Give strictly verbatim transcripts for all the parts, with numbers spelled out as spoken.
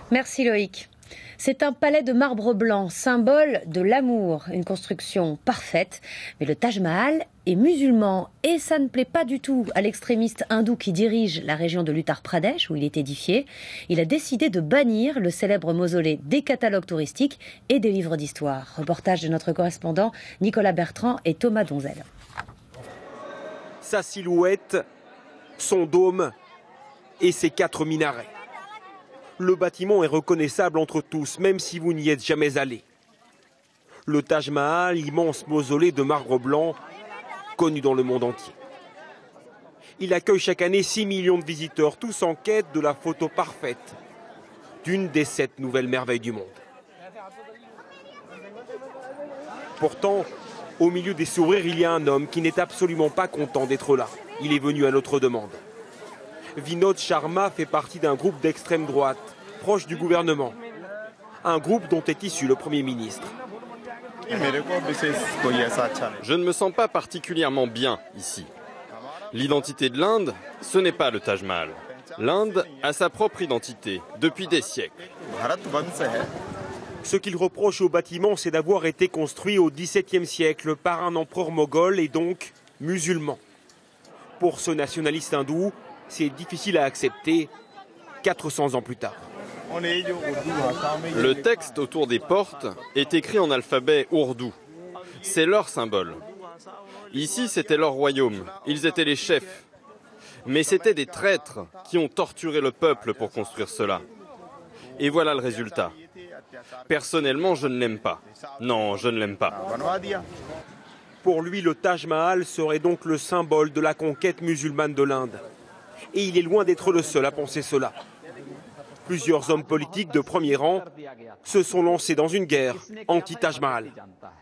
Merci Loïc. C'est un palais de marbre blanc, symbole de l'amour, une construction parfaite. Mais le Taj Mahal est musulman et ça ne plaît pas du tout à l'extrémiste hindou qui dirige la région de l'Uttar Pradesh où il est édifié. Il a décidé de bannir le célèbre mausolée des catalogues touristiques et des livres d'histoire. Reportage de notre correspondant Nicolas Bertrand et Thomas Donzel. Sa silhouette, son dôme et ses quatre minarets. Le bâtiment est reconnaissable entre tous, même si vous n'y êtes jamais allé. Le Taj Mahal, immense mausolée de marbre blanc, connu dans le monde entier. Il accueille chaque année six millions de visiteurs, tous en quête de la photo parfaite d'une des sept nouvelles merveilles du monde. Pourtant, au milieu des sourires, il y a un homme qui n'est absolument pas content d'être là. Il est venu à notre demande. Vinod Sharma fait partie d'un groupe d'extrême droite, proche du gouvernement. Un groupe dont est issu le Premier ministre. Je ne me sens pas particulièrement bien ici. L'identité de l'Inde, ce n'est pas le Taj Mahal. L'Inde a sa propre identité depuis des siècles. Ce qu'il reproche au bâtiment, c'est d'avoir été construit au dix-septième siècle par un empereur moghol et donc musulman. Pour ce nationaliste hindou, c'est difficile à accepter quatre cents ans plus tard. Le texte autour des portes est écrit en alphabet ourdou. C'est leur symbole. Ici, c'était leur royaume. Ils étaient les chefs. Mais c'étaient des traîtres qui ont torturé le peuple pour construire cela. Et voilà le résultat. Personnellement, je ne l'aime pas. Non, je ne l'aime pas. Pour lui, le Taj Mahal serait donc le symbole de la conquête musulmane de l'Inde. Et il est loin d'être le seul à penser cela. Plusieurs hommes politiques de premier rang se sont lancés dans une guerre anti-Taj Mahal.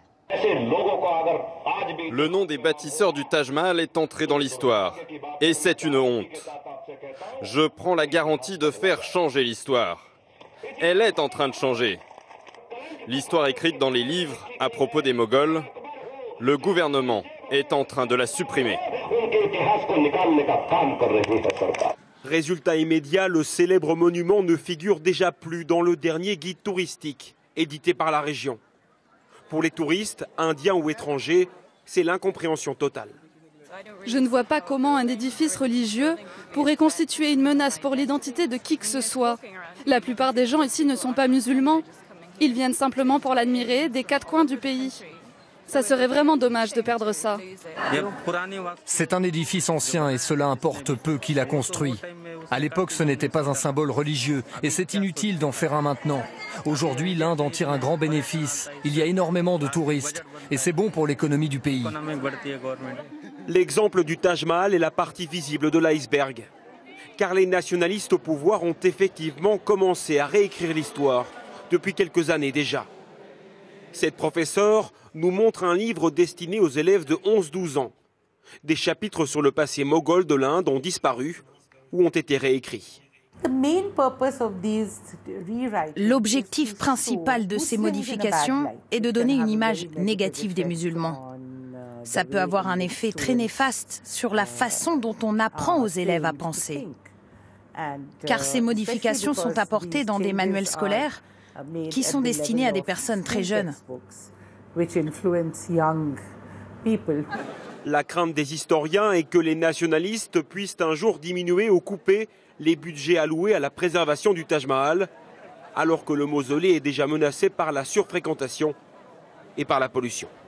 Le nom des bâtisseurs du Taj Mahal est entré dans l'histoire. Et c'est une honte. Je prends la garantie de faire changer l'histoire. Elle est en train de changer. L'histoire écrite dans les livres à propos des Moghols, le gouvernement est en train de la supprimer. Résultat immédiat, le célèbre monument ne figure déjà plus dans le dernier guide touristique édité par la région. Pour les touristes, indiens ou étrangers, c'est l'incompréhension totale. Je ne vois pas comment un édifice religieux pourrait constituer une menace pour l'identité de qui que ce soit. La plupart des gens ici ne sont pas musulmans. Ils viennent simplement pour l'admirer des quatre coins du pays. Ça serait vraiment dommage de perdre ça. C'est un édifice ancien et cela importe peu qui l'a construit. À l'époque, ce n'était pas un symbole religieux et c'est inutile d'en faire un maintenant. Aujourd'hui, l'Inde en tire un grand bénéfice. Il y a énormément de touristes et c'est bon pour l'économie du pays. L'exemple du Taj Mahal est la partie visible de l'iceberg. Car les nationalistes au pouvoir ont effectivement commencé à réécrire l'histoire depuis quelques années déjà. Cette professeure nous montre un livre destiné aux élèves de onze douze ans. Des chapitres sur le passé moghol de l'Inde ont disparu ou ont été réécrits. L'objectif principal de ces modifications est de donner une image négative des musulmans. Ça peut avoir un effet très néfaste sur la façon dont on apprend aux élèves à penser. Car ces modifications sont apportées dans des manuels scolaires qui sont destinés à des personnes très jeunes. La crainte des historiens est que les nationalistes puissent un jour diminuer ou couper les budgets alloués à la préservation du Taj Mahal, alors que le mausolée est déjà menacé par la surfréquentation et par la pollution.